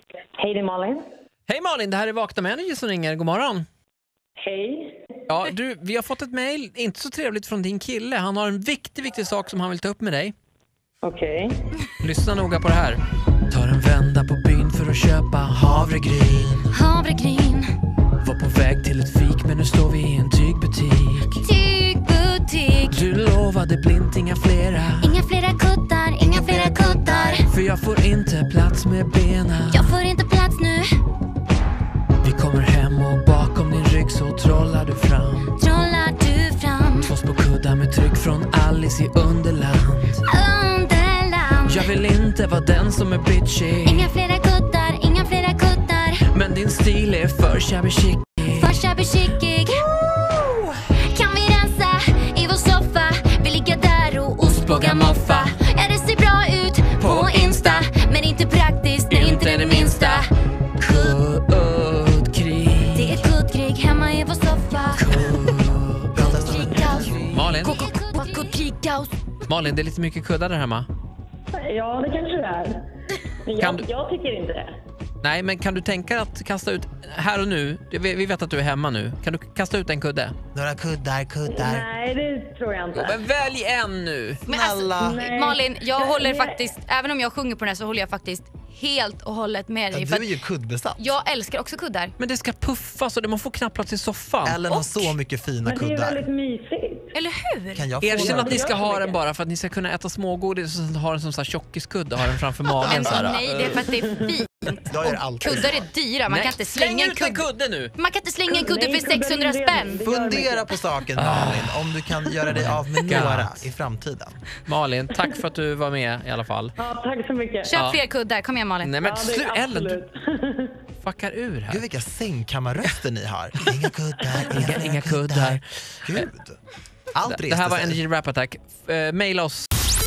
Hej, det är Malin. Hej Malin, det här är Vakna med Energy som ringer. God morgon. Hej. Ja, du, vi har fått ett mejl, inte så trevligt, från din kille. Han har en viktig sak som han vill ta upp med dig. Okej. Lyssna noga på det här. Tar en vända på byn för att köpa havregryn. Havregryn. Var på väg till ett fik men nu står vi i en tygbutik. Tygbutik. Du lovade blint inga flera. Inga flera kuddar, inga flera kuddar. För jag får inte plats med benen. Jag får inte plats nu. Vi kommer hem och bakom din rygg så trollar du fram. Trollar du fram. Två små kuddar med tryck från Alice i Underland. Underland. Jag vill inte vara den som är bitchy. Inga flera kuddar, inga flera kuddar. Men din stil är för shabby chic. För shabby chicig. Kan vi rensa i vår soffa? Vi ligger där och ostbågar moffa. Ja, det ser bra ut på Insta, men inte praktiskt, nej inte det minsta. Kuddkrig. Det är kuddkrig hemma i vår soffa. Kuddkrigkaos. Malin, det är lite mycket kuddar där hemma. Ja, det kanske det är. Men Kan du- jag tycker inte det. Nej, men kan du tänka att kasta ut här och nu? Vi vet att du är hemma nu. Kan du kasta ut en kudde? Några kuddar. Nej, det tror jag inte. Men välj en nu! Men alltså, Nej. Malin, jag håller Nej. faktiskt, även om jag sjunger på den här så håller jag faktiskt helt och hållet med dig. Ja, För du är ju kuddbesatt. jag älskar också kuddar. Men det ska puffas och man får knappt plats i soffan. Ellen har så mycket fina Men det är kuddar. väldigt mysigt. Eller hur? Kan jag få Erkänn några? att ni ska gör så ha den mycket. bara för att ni ska kunna äta smågodis och sen ha den som så här tjockiskudd och ha den framför magen Men så här. nej, det är för att det är fint. Jag gör alltid Kuddar så. är dyra, man Nej, kan inte släng slänga en ut en kudde. kudde nu! Man kan inte slänga en kudde Nej, för kuddar är 600 inredning. spänn. Det gör Fundera mycket. på saken Malin, om du kan göra dig av med några i framtiden. Malin, tack för att du var med i alla fall. Ja, tack så mycket. Köp Ja. fler kuddar, kom igen Malin. Nej men Ja, det är Ellen, du absolut. fuckar ur här. Gud vilka sängkammarröster ni har. Inga kuddar, Inga kuddar. Gud. Allt Det här var reste sig. Energy Rap Attack. Maila oss.